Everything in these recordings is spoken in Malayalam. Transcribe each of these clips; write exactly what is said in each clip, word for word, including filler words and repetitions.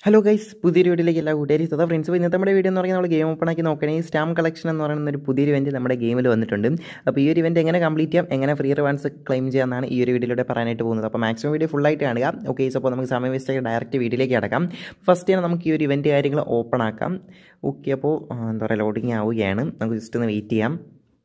ഹലോ ഗൈസ്, പുതിയൊരു വീഡിയോയിലേക്ക് എല്ലാ കൂട്ടുകാരും സ്വന്തം ഫ്രണ്ട്സ്. ഇപ്പോൾ ഇന്നത്തെ നമ്മുടെ വീഡിയോ എന്ന് പറഞ്ഞാൽ നമ്മൾ ഗെയിം ഓപ്പൺ ആക്കി നോക്കുകയാണെങ്കിൽ സ്റ്റാമ്പ് കളക്ഷൻ എന്ന് പറയുന്ന ഒരു പുതിയൊരു ഇവൻറ്റ് നമ്മുടെ ഗെയിമിൽ വന്നിട്ടുണ്ട്. അപ്പോൾ ഈ ഒരു ഇവൻറ്റ് എങ്ങനെ കംപ്ലീറ്റ് ചെയ്യാം, എങ്ങനെ ഫ്രീ റിവാർഡ്സ് ക്ലെയിം ചെയ്യാമെന്നാണ് ഈ ഒരു വീഡിയോയിലൂടെ പറയാനായിട്ട് പോകുന്നത്. അപ്പോൾ മാക്സിമം വീഡിയോ ഫുള്ളായിട്ട് കാണുക. ഓക്കെ, അപ്പോൾ നമുക്ക് സമയം വെച്ച് ഡയറക്റ്റ് വീഡിയോയിലേക്ക് കിടക്കാം. ഫസ്റ്റ് തന്നെ നമുക്ക് ഈ ഒരു ഇവൻറ്റ് കാര്യങ്ങൾ ഓപ്പൺ ആക്കാം. ഓക്കെ, അപ്പോൾ എന്താ പറയുക, ലോഡിങ് ആവുകയാണ്. നമുക്ക് ജസ്റ്റ് ഒന്ന് വെയിറ്റ് ചെയ്യാം.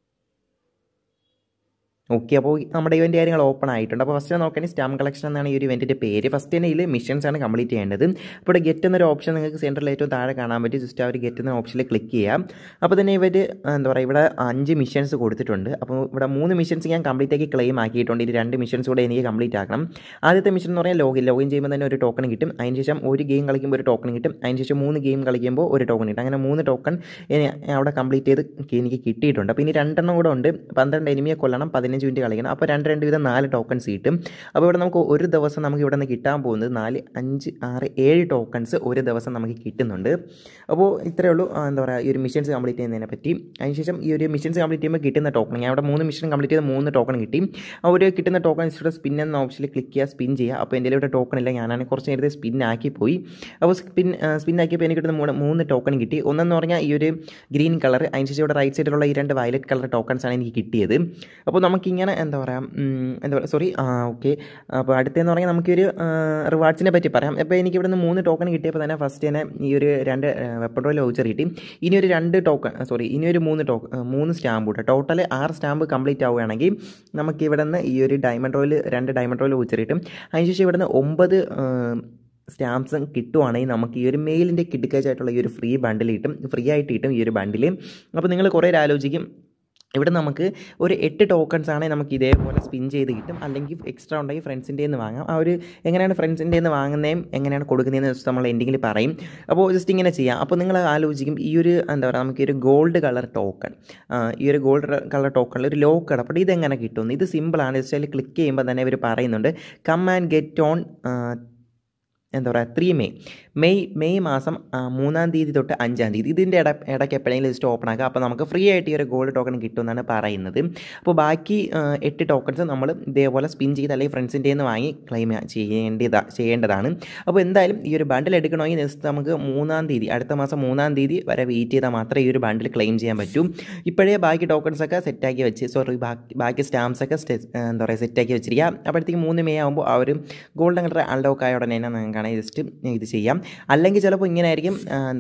ഓക്കെ, അപ്പോൾ നമ്മുടെ ഇവൻറ്റ് കാര്യങ്ങൾ ഓപ്പൺ ആയിട്ടുണ്ട്. അപ്പോൾ ഫസ്റ്റ് നോക്കുകയാണെങ്കിൽ സ്റ്റാമ്പ് കളക്ഷൻ എന്നാണ് ഈ ഒരു ഇവൻറ്റിൻ്റെ പേര്. ഫസ്റ്റ് തന്നെ ഇതിൽ മിഷൻസ് ആണ് കംപ്ലീറ്റ് ചെയ്യേണ്ടത്. അപ്പോൾ ഇവിടെ ഗെറ്റ് എന്നൊരു ഓപ്ഷൻ നിങ്ങൾക്ക് സെൻറ്ററിൽ ഏറ്റവും താഴെ കാണാൻ പറ്റും. ജസ്റ്റ് ആ ഒരു ഗെറ്റ് എന്ന ഓപ്ഷനിൽ ക്ലിക്ക് ചെയ്യാം. അപ്പോൾ തന്നെ ഇവർ എന്താ പറയുക, ഇവിടെ അഞ്ച് മിഷൻസ് കൊടുത്തിട്ടുണ്ട്. അപ്പോൾ ഇവിടെ മൂന്ന് മിഷൻസ് ഞാൻ കംപ്ലീറ്റ് ആക്കി ക്ലെയിം ആക്കിയിട്ടുണ്ട്. ഇനി രണ്ട് മിഷൻസ് കൂടെ എനിക്ക് കംപ്ലീറ്റ് ആക്കണം. ആദ്യത്തെ മിഷൻ എന്ന് പറഞ്ഞാൽ ലോഗിൻ ലോഗിൻ ചെയ്യുമ്പോൾ തന്നെ ഒരു ടോക്കൺ കിട്ടും. അതിനുശേഷം ഒരു ഗെയിം കളിക്കുമ്പോൾ ഒരു ടോക്കൺ കിട്ടും. അതിനുശേഷം മൂന്ന് ഗെയിം കളിക്കുമ്പോൾ ഒരു ടോക്കൺ കിട്ടും. അങ്ങനെ മൂന്ന് ടോക്കൺ അവിടെ കംപ്ലീറ്റ് ചെയ്ത് എനിക്ക് കിട്ടിയിട്ടുണ്ട്. അപ്പോൾ ഇനി രണ്ടെണ്ണം കൂടെ ഉണ്ട്. പന്ത്രണ്ട് എനിമിയെ കൊല്ലണം, പതിനഞ്ച് മിനിറ്റ് കളിക്കണം. അപ്പോൾ രണ്ട് രണ്ട് വീതം നാല് ടോക്കൺസ് കിട്ടും. അപ്പോൾ ഇവിടെ നമുക്ക് ഒരു ദിവസം നമുക്ക് ഇവിടെ നിന്ന് കിട്ടാൻ പോകുന്നത് നാല് അഞ്ച് ആറ് ഏഴ് ടോക്കൺസ് ഒരു ദിവസം നമുക്ക് കിട്ടുന്നുണ്ട്. അപ്പോൾ ഇത്രയേ ഉള്ളൂ എന്താ പറയുക ഈ ഒരു മിഷൻസ് കംപ്ലീറ്റ് ചെയ്യുന്നതിനെ പറ്റി. അതിനുശേഷം ഈ ഒരു മിഷൻസ് കംപ്ലീറ്റ് ചെയ്യുമ്പോൾ കിട്ടുന്ന ടോക്കൺ, ഞാൻ അവിടെ മൂന്ന് മിഷൻ കംപ്ലീറ്റ് ചെയ്ത മൂന്ന് ടോക്കൺ കിട്ടി. ആ ഒരു കിട്ടുന്ന ടോക്കൺസ് ഇവിടെ സ്പിൻ എന്ന ഓപ്ഷനിൽ ക്ലിക്ക് ചെയ്യുക, സ്പിൻ ചെയ്യുക. അപ്പോൾ എൻ്റെ ഇവിടെ ടോക്കൺ ഇല്ല, ഞാനാണ് കുറച്ച് നേരത്തെ സ്പിൻ ആക്കി പോയി. അപ്പോൾ സ്പിൻ സ്പിൻ ആക്കിയപ്പോൾ എനിക്ക് കിട്ടുന്ന മൂന്ന് മൂന്ന് ടോക്കൺ കിട്ടി. ഒന്നെന്ന് പറഞ്ഞാൽ ഈ ഒരു ഗ്രീൻ കളർ, അതിനുശേഷം ഇവിടെ റൈറ്റ് സൈഡിലുള്ള ഈ രണ്ട് വയലറ്റ് കളർ ടോക്കൺസാണ് എനിക്ക് കിട്ടിയത്. അപ്പോൾ നമുക്കിങ്ങനെ എന്താ പറയുക എന്താ പറയുക സോറി ആ ഓക്കെ അപ്പോൾ അടുത്തെന്ന് പറഞ്ഞാൽ നമുക്കൊരു റിവാർഡ്സിനെ പറ്റി പറയാം. അപ്പോൾ എനിക്ക് ഇവിടെ നിന്ന് മൂന്ന് ടോക്കൺ കിട്ടിയപ്പോൾ തന്നെ ഫസ്റ്റ് തന്നെ ഈ ഒരു രണ്ട് വെപ്പൺ റോയിൽ വൗച്ചർ കിട്ടി. ഇനി ഒരു രണ്ട് ടോക്കൺ സോറി ഇനി ഒരു മൂന്ന് ടോക്കൺ മൂന്ന് സ്റ്റാമ്പ് കൂടെ ടോട്ടൽ ആറ് സ്റ്റാമ്പ് കംപ്ലീറ്റ് ആവുകയാണെങ്കിൽ നമുക്ക് ഇവിടെ നിന്ന് ഈ ഒരു ഡയമണ്ട് റോയിൽ രണ്ട് ഡയമണ്ട് റോയിൽ വൗച്ചർ കിട്ടും. അതിനുശേഷം ഇവിടെ നിന്ന് ഒമ്പത് സ്റ്റാമ്പ്സും കിട്ടുവാണെങ്കിൽ നമുക്ക് ഈ ഒരു മെയിലിൻ്റെ കിടുക്കാച്ചായിട്ടുള്ള ഈ ഒരു ഫ്രീ ബണ്ടിൽ കിട്ടും, ഫ്രീ ആയിട്ട് കിട്ടും ഈ ഒരു ബണ്ടിൽ. അപ്പോൾ നിങ്ങൾ കുറേ ആലോചിക്കും, ഇവിടെ നമുക്ക് ഒരു എട്ട് ടോക്കൺസ് ആണെങ്കിൽ നമുക്ക് ഇതേപോലെ സ്പിൻ ചെയ്ത് കിട്ടും, അല്ലെങ്കിൽ എക്സ്ട്രാ ഉണ്ടെങ്കിൽ ഫ്രണ്ട്സിൻ്റെ നിന്ന് വാങ്ങാം. ആ ഒരു എങ്ങനെയാണ് ഫ്രണ്ട്സിൻ്റെ നിന്ന് വാങ്ങുന്നതും എങ്ങനെയാണ് കൊടുക്കുന്നതെന്ന് വെച്ചാൽ നമ്മൾ എന്തെങ്കിലും പറയും. അപ്പോൾ ജസ്റ്റ് ഇങ്ങനെ ചെയ്യാം. അപ്പോൾ നിങ്ങൾ ആലോചിക്കും ഈ ഒരു എന്താ പറയുക നമുക്ക് ഈ ഒരു ഗോൾഡ് കളർ ടോക്കൺ ഈ ഒരു ഗോൾഡ് കളർ ടോക്കണിൽ ഒരു ലോക്ക് കിടപ്പുണ്ട്. ഇതെങ്ങനെ കിട്ടുമെന്ന്, ഇത് സിമ്പിളാണ്. ജസ്റ്റ് അതിൽ ക്ലിക്ക് ചെയ്യുമ്പോൾ തന്നെ ഇവർ പറയുന്നുണ്ട് കം ആൻഡ് ഗെറ്റ് ഓൺ എന്താ പറയുക ത്രീ മെയ് മെയ് മെയ് മാസം മൂന്നാം തീയതി തൊട്ട് അഞ്ചാം തീയതി ഇതിൻ്റെ ഇട ഇടയ്ക്ക് എപ്പോഴെങ്കിലും ലിസ്റ്റ് ഓപ്പൺ ആക്കുക. അപ്പോൾ നമുക്ക് ഫ്രീ ആയിട്ട് ഈ ഒരു ഗോൾഡ് ടോക്കൺ കിട്ടുമെന്നാണ് പറയുന്നത്. അപ്പോൾ ബാക്കി എട്ട് ടോക്കൺസ് നമ്മൾ ഇതേപോലെ സ്പിൻ ചെയ്ത് അല്ലെങ്കിൽ ഫ്രണ്ട്സിൻ്റെ നിന്ന് വാങ്ങി ക്ലെയിം ചെയ്യേണ്ടതാ ചെയ്യേണ്ടതാണ് അപ്പോൾ എന്തായാലും ഈ ഒരു ബണ്ടിൽ എടുക്കണമെങ്കിൽ നെക്സ്റ്റ് നമുക്ക് മൂന്നാം തീയതി അടുത്ത മാസം മൂന്നാം തീയതി വരെ വെയിറ്റ് ചെയ്താൽ മാത്രമേ ഈ ഒരു ബണ്ടിൽ ക്ലെയിം ചെയ്യാൻ പറ്റൂ. ഇപ്പോഴേ ബാക്കി ടോക്കൺസൊക്കെ സെറ്റാക്കി വെച്ച് സോറി ബാക്കി ബാക്കി സ്റ്റാമ്പ്സൊക്കെ എന്താ പറയുക സെറ്റാക്കി വെച്ചിരിക്കുക. അപ്പോഴത്തേക്ക് മൂന്ന് മെയ് ആകുമ്പോൾ ആ ഒരു ഗോൾഡൻ കളർ അൺലോക്ക് ആയ ഉടനെ തന്നെ നിങ്ങൾക്ക് ജസ്റ്റ് ഇത് ചെയ്യാം. അല്ലെങ്കിൽ ചിലപ്പോൾ ഇങ്ങനെ ആയിരിക്കും എന്താ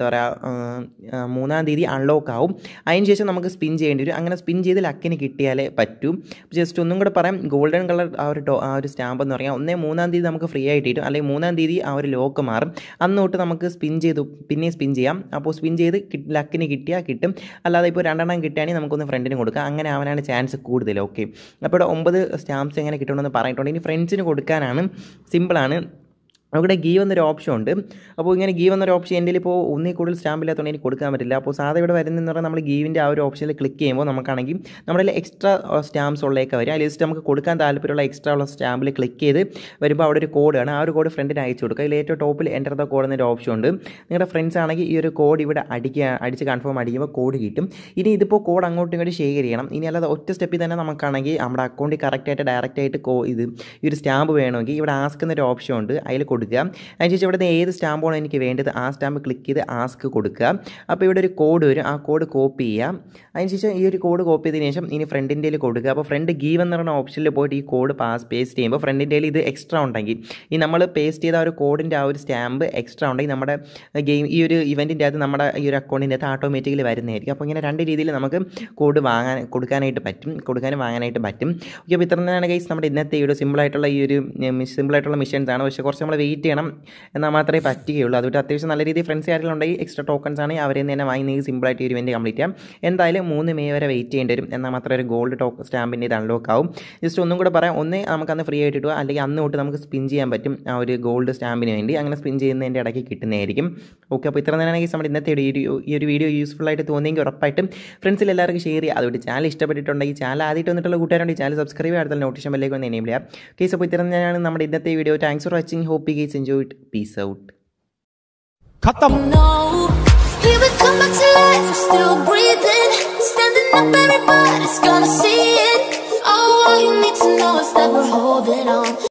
പറയുക മൂന്നാം തീയതി അൺലോക്ക് ആവും. അതിനുശേഷം നമുക്ക് സ്പിൻ ചെയ്യേണ്ടി വരും. അങ്ങനെ സ്പിൻ ചെയ്ത് ലക്കിന് കിട്ടിയാലേ പറ്റൂ. ജസ്റ്റ് ഒന്നും കൂടെ പറയാം, ഗോൾഡൻ കളർ ആ ഒരു ആ ഒരു സ്റ്റാമ്പ് എന്ന് പറഞ്ഞാൽ ഒന്നേ മൂന്നാം തീയതി നമുക്ക് ഫ്രീ ആയിട്ട് കിട്ടും, അല്ലെങ്കിൽ മൂന്നാം തീയതി ആ ഒരു ലോക്ക് മാറും. അന്ന് തൊട്ട് നമുക്ക് സ്പിൻ ചെയ്ത് പിന്നെയും സ്പിൻ ചെയ്യാം. അപ്പോൾ സ്പിൻ ചെയ്ത് ലക്കിന് കിട്ടിയാൽ കിട്ടും, അല്ലാതെ ഇപ്പോൾ രണ്ടെണ്ണം കിട്ടുകയാണെങ്കിൽ നമുക്കൊന്ന് ഫ്രണ്ടിന് കൊടുക്കാം. അങ്ങനെ ആവാനാണ് ചാൻസ് കൂടുതൽ. ഓക്കെ, അപ്പോൾ ഇവിടെ ഒമ്പത് സ്റ്റാമ്പ്സ് എങ്ങനെ കിട്ടണമെന്ന് പറഞ്ഞിട്ടുണ്ട്. ഇനി ഫ്രണ്ട്സിന് കൊടുക്കാനാണ്, സിമ്പിളാണ്. അവിടെ ഗീവ് എന്നൊരു ഓപ്ഷൻ ഉണ്ട്. അപ്പോൾ ഇങ്ങനെ ഗീവ് എന്നൊരു ഓപ്ഷൻ എൻ്റെ ഇപ്പോൾ ഒന്നിൽ കൂടുതൽ സ്റ്റാമ്പ് ഇല്ലാത്തതുകൊണ്ട് എനിക്ക് കൊടുക്കാൻ പറ്റില്ല. അപ്പോൾ സാധാരണ ഇവിടെ വരുന്നതെന്ന് പറഞ്ഞാൽ നമ്മൾ ഗീവിൻ്റെ ആ ഒരു ഓപ്ഷനിൽ ക്ലിക്ക് ചെയ്യുമ്പോൾ നമുക്കാണെങ്കിൽ നമ്മുടെ എക്സ്ട്രാ സ്റ്റാമ്പ്സ് ഉള്ളതൊക്കെ വരും. ആ ലിസ്റ്റ് നമുക്ക് കൊടുക്കാൻ താല്പര്യമുള്ള എക്സ്ട്രാ ഉള്ള സ്റ്റാമ്പിൽ ക്ലിക്ക് ചെയ്ത് വരുമ്പോൾ അവിടെ ഒരു കോഡാണ്. ആ ഒരു കോഡ് ഫ്രണ്ടിന് അയച്ചു കൊടുക്കുക. അതിൽ ഏറ്റവും ടോപ്പിൽ എൻ്റർ ദ കോഡ് എന്നൊരു ഓപ്ഷൻ ഉണ്ട്. നിങ്ങളുടെ ഫ്രണ്ട്സ് ആണെങ്കിൽ ഈ ഒരു കോഡ് ഇവിടെ അടിക്കുക അടിച്ച് കൺഫേം അടിക്കുമ്പോൾ കോഡ് കിട്ടും. ഇനി ഇതിപ്പോൾ കോഡ് അങ്ങോട്ടും ഇങ്ങോട്ട് ഷെയർ ചെയ്യണം. ഇനി അല്ലാതെ ഒറ്റ സ്റ്റെപ്പിൽ തന്നെ നമുക്കാണെങ്കിൽ നമ്മുടെ അക്കൗണ്ടിൽ കറക്റ്റായിട്ട് ഡയറക്റ്റായിട്ട് കോ ഇത് ഈ ഒരു സ്റ്റാമ്പ് വേണമെങ്കിൽ ഇവിടെ ആസ്ക് എന്നൊരു ഓപ്ഷൻ ഉണ്ട്, അതിൽ കൊടുക്കുക. അതിനുശേഷം ഇവിടുന്ന് ഏത് സ്റ്റാമ്പാണോ എനിക്ക് വേണ്ടത് ആ സ്റ്റാമ്പ് ക്ലിക്ക് ചെയ്ത് ആസ്ക് കൊടുക്കുക. അപ്പോൾ ഇവിടെ ഒരു കോഡ് വരും, ആ കോഡ് കോപ്പി ചെയ്യാം. അതിനുശേഷം ഈ ഒരു കോഡ് കോപ്പി ചെയ്തതിന് ശേഷം ഇനി ഫ്രണ്ടിൻ്റെ കൊടുക്കുക. അപ്പോൾ ഫ്രണ്ട് ഗീവ് എന്ന് പറയുന്ന ഓപ്ഷനിൽ പോയിട്ട് ഈ കോഡ് പാസ് പേസ്റ്റ് ചെയ്യുമ്പോൾ ഫ്രണ്ടിൻ്റെ ഇത് എക്സ്ട്രാ ഉണ്ടെങ്കിൽ ഈ നമ്മൾ പേസ്റ്റ് ചെയ്ത ആ ഒരു കോഡിൻ്റെ ആ ഒരു സ്റ്റാമ്പ് എക്സ്ട്രാ ഉണ്ടെങ്കിൽ നമ്മുടെ ഗെയിം ഈ ഒരു ഇവൻറ്റിൻ്റെ അകത്ത് നമ്മുടെ ഈ ഒരു അക്കൗണ്ടിൻ്റെ അകത്ത് ഓട്ടോമാറ്റിക്കലി വരുന്നതായിരിക്കും. അപ്പോൾ ഇങ്ങനെ രണ്ട് രീതിയിൽ നമുക്ക് കോഡ് വാങ്ങാൻ കൊടുക്കാനായിട്ട് പറ്റും കൊടുക്കാനും വാങ്ങാനായിട്ട് പറ്റും. ഓക്കെ, അപ്പോൾ ഇത്ര തന്നെയാണ് ഗൈസ് നമ്മുടെ ഇന്നത്തെ ഈ ഒരു സിമ്പിളായിട്ടുള്ള ഈ ഒരു സിമ്പിളായിട്ടുള്ള മിഷൻസ് ആണ്. പക്ഷേ കുറച്ച് നമ്മൾ വെയിറ്റ് ചെയ്യണം എന്നാൽ മാത്രമേ പറ്റുകയുള്ളൂ. അതുകൊണ്ട് അത്യാവശ്യം നല്ല രീതിയിൽ ഫ്രണ്ട്സ് ആരെങ്കിലും ഉണ്ടെങ്കിൽ എക്സ്ട്രാ ടോക്കൺസ് ആണെങ്കിൽ അവരെ തന്നെ വാങ്ങി നിങ്ങൾക്ക് സിമ്പിളായിട്ട് ഈ ഇവൻറ്റ് കംപ്ലീറ്റ് ചെയ്യാം. എന്തായാലും മൂന്ന് മെയ് വരെ വെയിറ്റ് ചെയ്യേണ്ടി വരും, എന്നാൽ മാത്രമേ ഒരു ഗോൾഡ് ടോക്ക് സ്റ്റാമ്പിൻ്റെ ഇത് അൺലോക്ക് ആവും. ജസ്റ്റ് ഒന്നും കൂടെ പറയാം, ഒന്നേ നമുക്ക് അന്ന് ഫ്രീ ആയിട്ട് കിട്ടുക, അല്ലെങ്കിൽ അന്ന് തൊട്ട് നമുക്ക് സ്പിൻ ചെയ്യാൻ പറ്റും ആ ഒരു ഗോൾഡ് സ്റ്റാമ്പിന് വേണ്ടി. അങ്ങനെ സ്പിൻ ചെയ്യുന്നതിൻ്റെ ഇടയ്ക്ക് കിട്ടുന്നതായിരിക്കും. ഓക്കെ, അപ്പോൾ ഇത്ര തന്നെയാണെങ്കിൽ നമ്മുടെ ഇന്നത്തെ വീഡിയോ ഈ ഒരു വീഡിയോ യൂസ്ഫുൾ ആയിട്ട് തോന്നിയെങ്കിൽ ഉറപ്പായിട്ടും ഫ്രണ്ട്സിൽ എല്ലാവർക്കും ഷെയർ ചെയ്യുക. അതുകൊണ്ട് ചാനൽ ഇഷ്ടപ്പെട്ടിട്ടുണ്ടെങ്കിൽ ചാനൽ ആദ്യമായിട്ട് വന്നിട്ടുള്ള കൂട്ടുകാരുണ്ടെങ്കിൽ ചാനൽ സബ്സ്ക്രൈബ് ചെയ്യാൻ അടുത്ത നോട്ടിഫിക്കേഷൻ ബെല്ലേക്ക് ഒന്ന് എനേബിൾ ചെയ്യാം. കേസ് അപ്പോൾ ഇത്ര തന്നെയാണ് നമ്മുടെ ഇന്നത്തെ video. Thanks for watching. Hope you guys enjoy it. Peace out. Khatam. Here we come back to life, we're still breathing, standing up, everybody's gonna see it. Oh, all you need to know is that we're holding on.